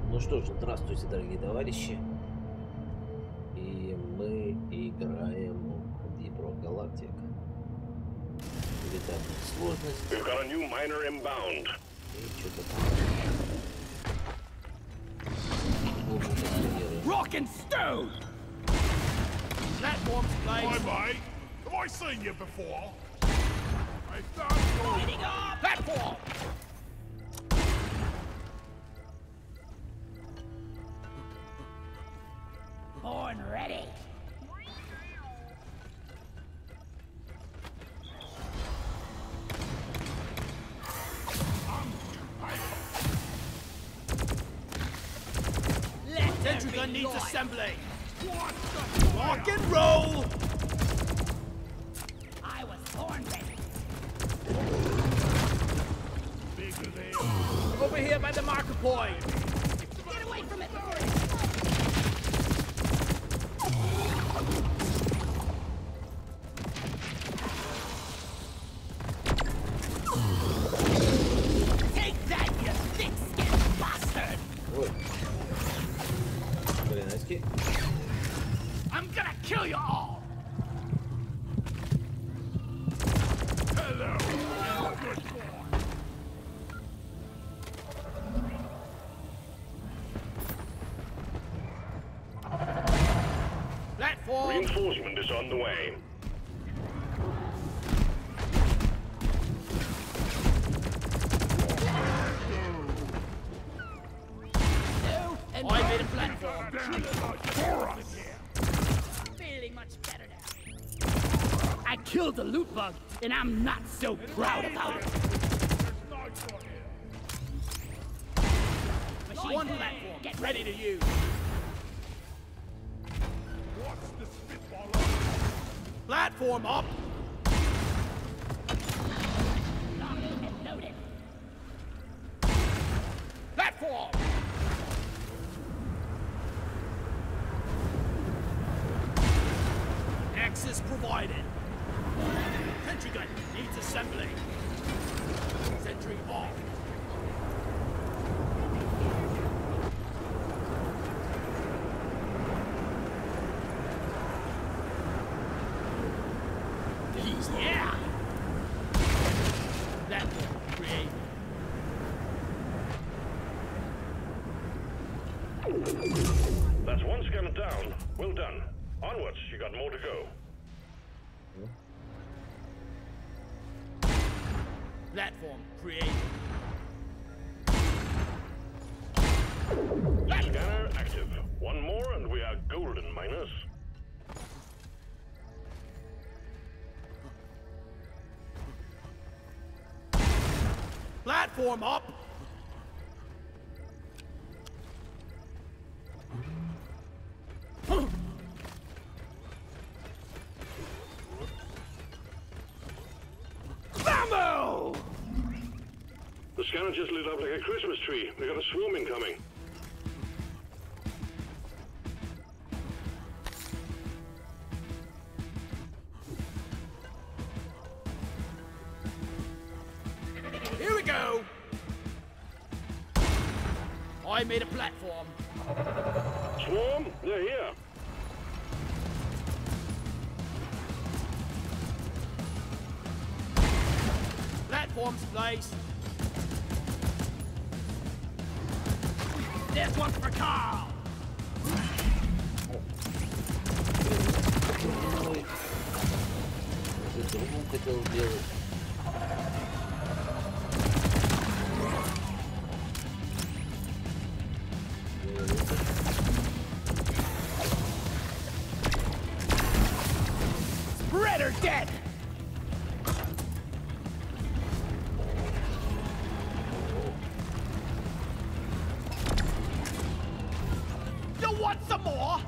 Ну что ж, здравствуйте, дорогие товарищи. И мы играем в Deep Rock Galactic. Элитарная сложность. We've got a new miner inbound. И что-то там. Rock and stone! Platforms, Hi, please. mate. Have I seen you before? I found Heading up! Platform! Born ready. Sentry gun needs assembly. Rock and roll! I was born ready. bigger there. Over here by the marker point. Get away from it! Take that, you thick-skinned bastard! Ой. Хренаски. I'm gonna kill you all! Hello. Good boy. Platform! Reinforcement is on the way. I made a platform. Feeling much better now. I killed the loot bug, and I'm not so proud about it. Nice on here. Machine one platform, get ready to use. What's the spitball? Platform up. Locked and loaded. Platform. Access provided. Sentry gun needs assembly. Sentry off. Yeah. Platform create. That's one scanner down. Well done. Onwards, you got more to go. Platform create. Scanner active. One more and we are golden miners. Platform up. Bambo! The scanner just lit up like a Christmas tree. We got a swarm incoming. Here we go. I made a platform. Swarm, they're here. Platforms placed. There's one for Carl. Это он хотел сделать. Spreader dead. You want some more?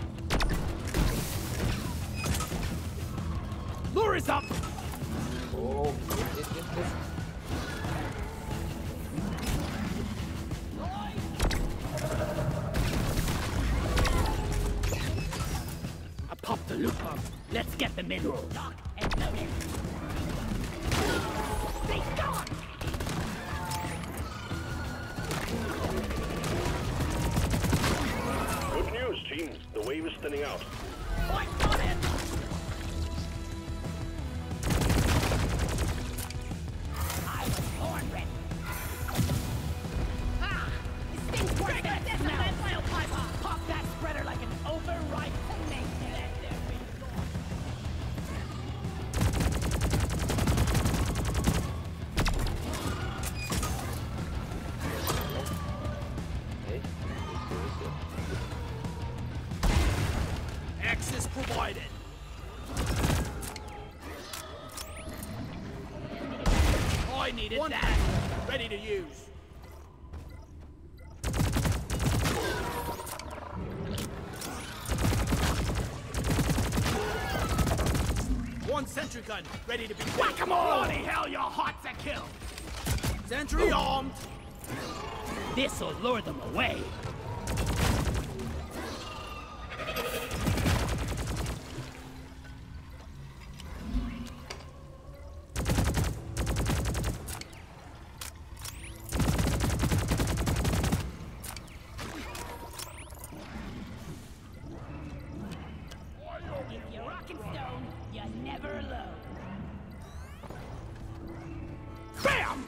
Lure is up. О, нет. I popped the loot bomb. Let's get them in. Lock and loaded. Stay gone! moving out. I got it! I was born ready. Ah! This thing's working! That's a biopiper! Pop that spreader like an overripe tomato! Эй, Access provided. I needed that. Ready to use. One sentry gun ready to be whack-a-mole. Bloody hell, you're hot to kill. Sentry armed. This'll lure them away. If you're rock and stone, you're never alone. Bam!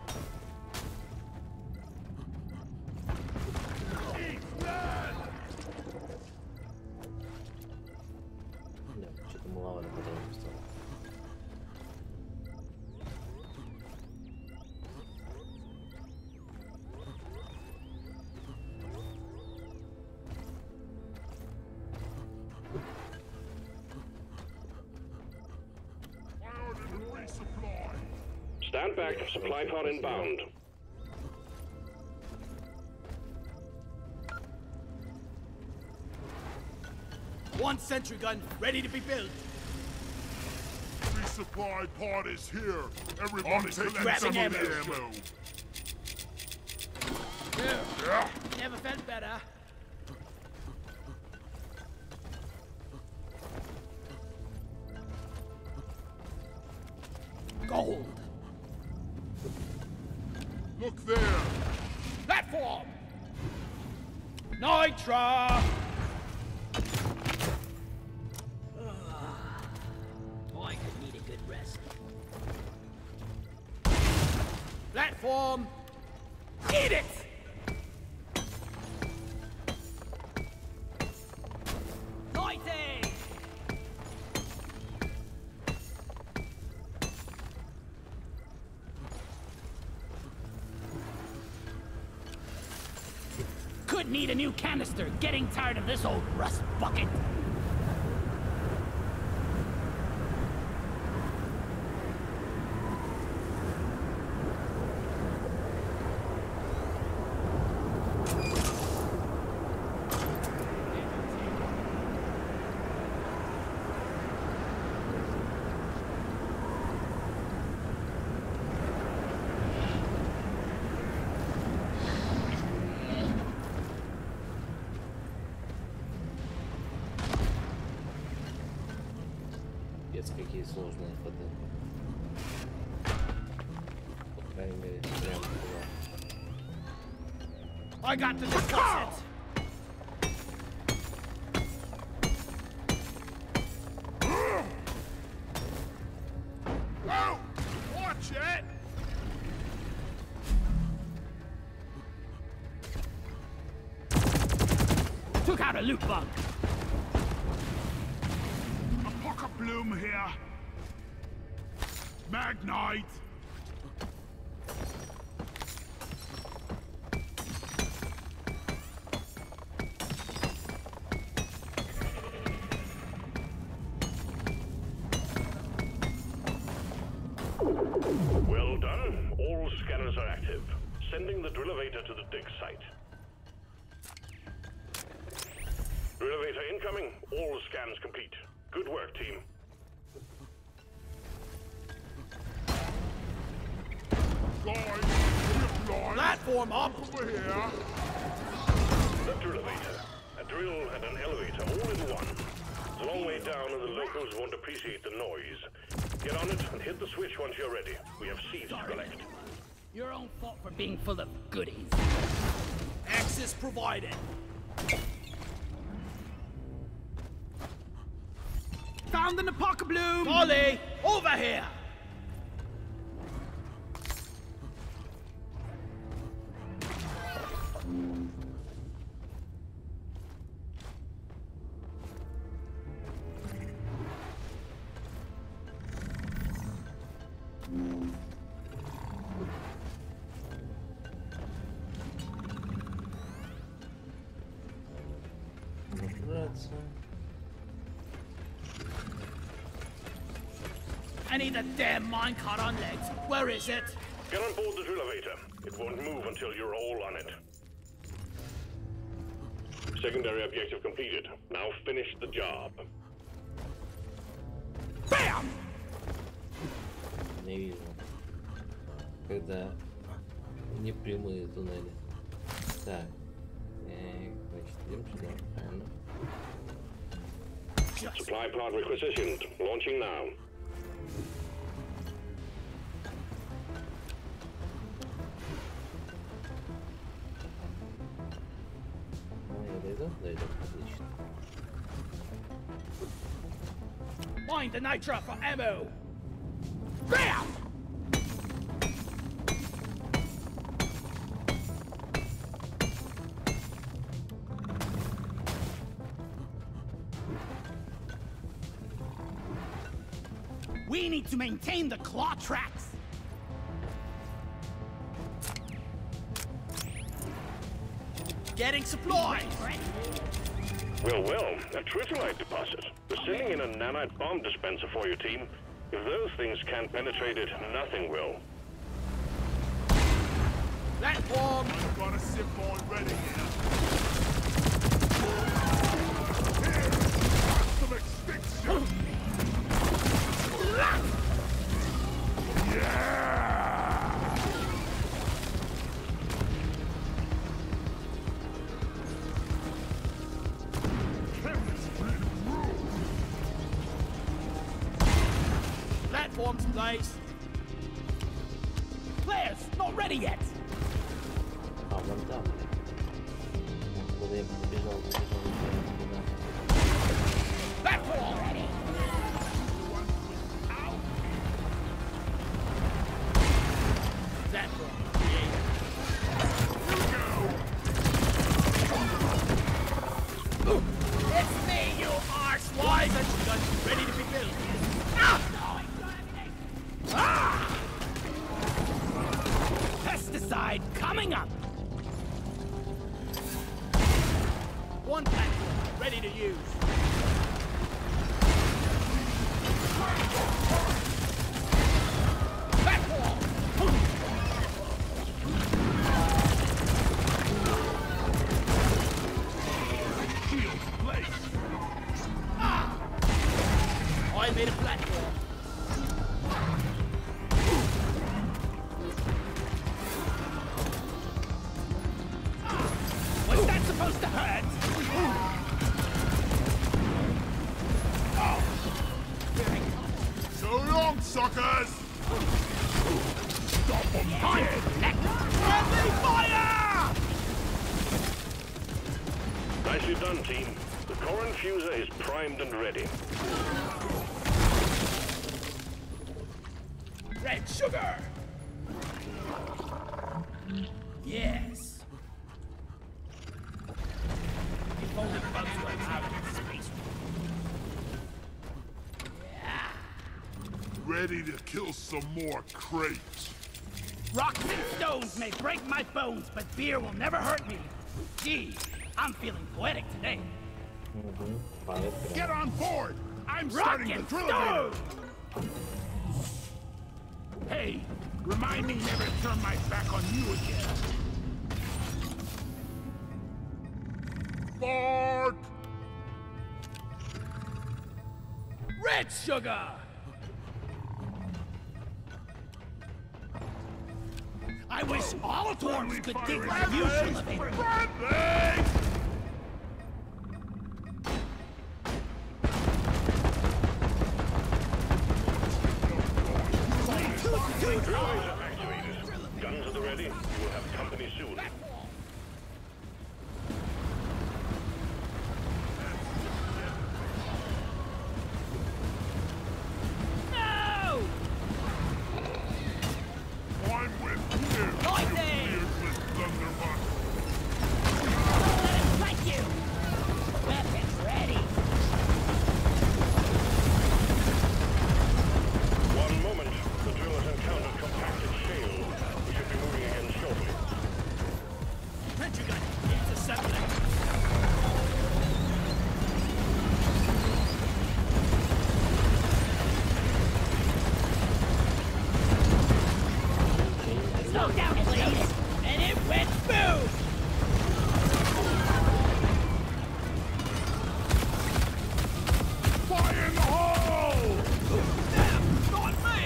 да, что-то маловато патронов стало. I ordered a resupply. Stand back, supply pod inbound. One sentry gun ready to be built. Resupply pod is here. Everybody collect grabbing some of ammo. the ammo. Yeah. Never felt better. Gold. Look there. Platform. Nitra. I could need a good rest. Platform. Eat it. Lighting. Could need a new canister. Getting tired of this old rust bucket. Пец, какие сложные ходы. По крайней мере, прям туда. I got to discuss it. Oh! Watch it! Took out a loot bug. A pocket bloom here. Magnite. Well done. All scanners are active. Sending the drill elevator to the dig site. Drill elevator incoming. All scans complete. Good work, team. Guys, zip line. Platform up. Over here. The drill elevator. A drill and an elevator all in one. It's a long way down and the locals won't appreciate the noise. Get on it and hit the switch once you're ready. We have seeds to collect. Your own fault for being full of goodies. Access provided. Found an apocalypse! Molly, over here! I need the damn minecart on legs. Where is it? Get on board the drill elevator. It won't move until you're all on it. Secondary objective completed. Now finish the job. Bam! Не вижу. Когда не прямые туннели. Так. Значит, идем сюда. Правильно. Supply pod requisitioned. Launching now. Я дойду? Дойду. Отлично. Mind the nitro for ammo! Bam! We need to maintain the claw tracks! Getting supplies! Well, a tritolite deposit. We're sending in a nanite bomb dispenser for your team. If those things can't penetrate it, nothing will. Platform! I've got a sip already here. Some extinction! Yeah! Platforms, place! Players, not ready yet! А, вон там. Куда я побежал, туда. Platform! Ready! Platform, created. It's me, you arsewise! Sentry gun ready to be built. Pesticide coming up! One platform ready to use. Platform! I made a platform. Was that supposed to hurt? So long, suckers! Stop them! Friendly fire! Nicely done, team. The core infuser is primed and ready. Red sugar! Yes. You folded bugs went out in space. Ready to kill some more crates. Rocks and stones may break my bones, but beer will never hurt me. Gee, I'm feeling poetic today. Get on board! I'm Rock starting the and drill stone! elevator. Hey, remind me never to turn my back on you again. Bark! Red sugar! I wish all dwarves could dig like you, elevator. Friendly! Drill laser activated. Guns at the ready. You will have company soon. Disassembling. Slow down, please. And it went boom! Fire in the hole! Them, not me!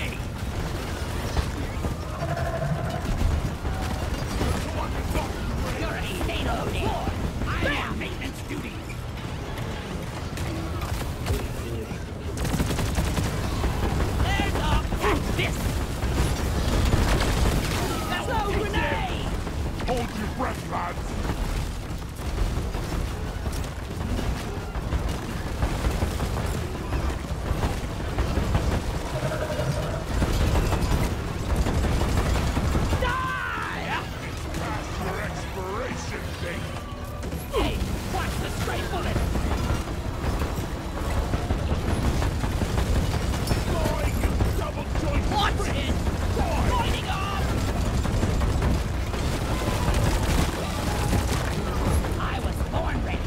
You're a state loading. I'm on maintenance duty. There's up! Catch this. Slow grenade. Hold your breath, lads! Die! Past your expiration date! Hey, watch the stray bullet. Die, you double-jointed Watch it! Lighting up! I was born ready.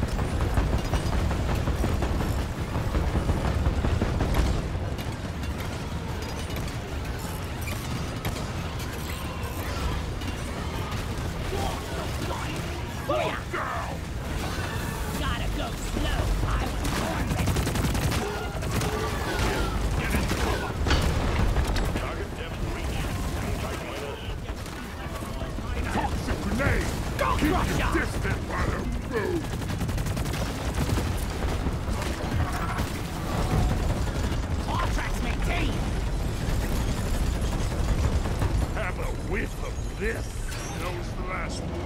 Booyah! down! Gotta go slow. I was born ready. Target depth reached. Hang tight, miners. Toxic grenade! Go, Keep Crusher! your distance, while move! All tracks maintained. Have a whiff of this! That was the last one.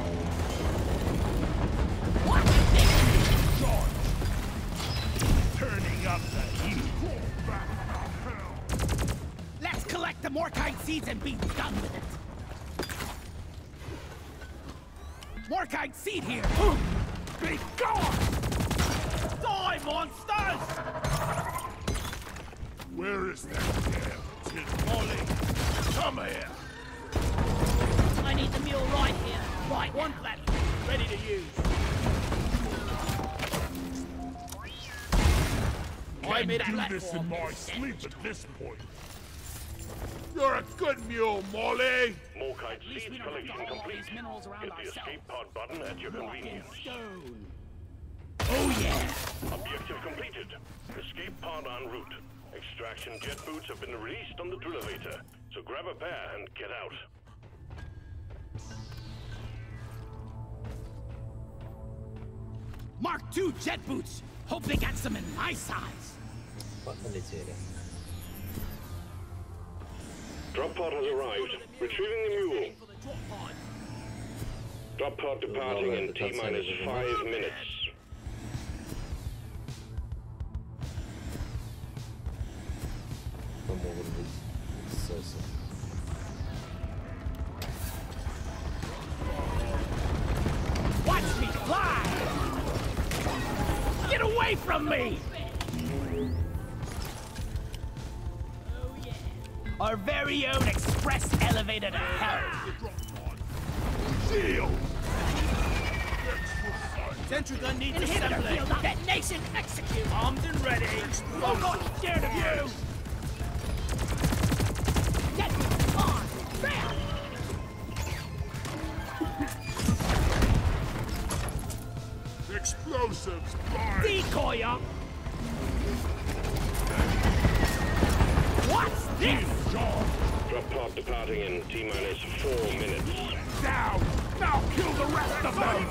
Watch this. Charge! Turning up the heat! Crawl back to hell! Let's collect the Morkite seeds and be done with it. Morkite seed here! Be gone! Die, monsters! Where is that damn tin Molly? Come here! I need the mule right here. Right One now. platform, ready to use. I made a Do this in platform. my sleep at this point. You're a good mule, Molly! Morkite least we seeds don't have to collection haul all complete. these minerals around Hit the ourselves. escape pod button at your convenience. Stone. Oh yeah! Objective completed. Escape pod en route. Extraction jet boots have been released on the drill elevator, so grab a pair and get out. Mark II jet boots! Hope they got some in my size! Полетели. Drop pod has arrived. Retrieving the mule. For the drop pod. Drop pod departing in T-minus 5 minutes. Что могут быть эксцессы? Watch me fly! Get away from me! Oh yeah. Our very own express elevator to hell! Shield! Sentry gun needs Inhibitor assembly! field up. Detonation execute. Armed and ready! I'm not scared of you! Get on. Bam. Explosives, fire! Decoy up! What's this? Drop pod departing in T-minus 4 minutes. Down! Now kill the rest of them!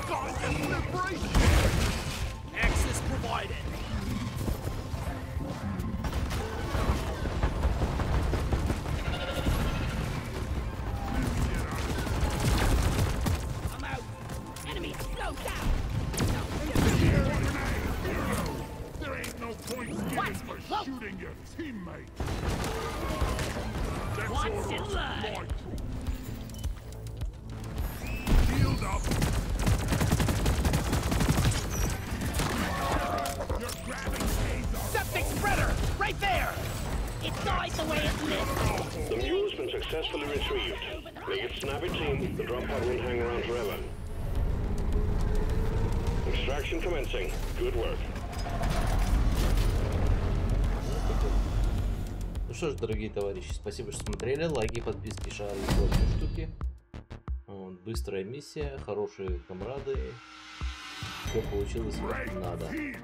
Access provided. I'm out. Enemy slow down. There ain't no point Watch given me, for whoa. shooting your teammate. That's Watch orders, it, lad. Mark. Shield up. You're grabbing Hazel. Septic spreader! Right there! It died the way it lived. The mule's been successfully retrieved. Make it snappy, team. The drop pod won't hang around forever. Mission commencing. Good work. Ну что ж, дорогие товарищи, спасибо, что смотрели. Лайки, подписки, шары и прочие штуки. Вот, быстрая миссия, хорошие комрады. Все получилось как надо.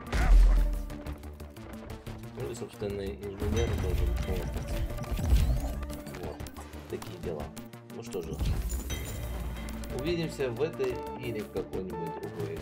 Ну и, собственно, инженер должен помогать. Вот, такие дела. Ну что же, увидимся в этой или в какой-нибудь другой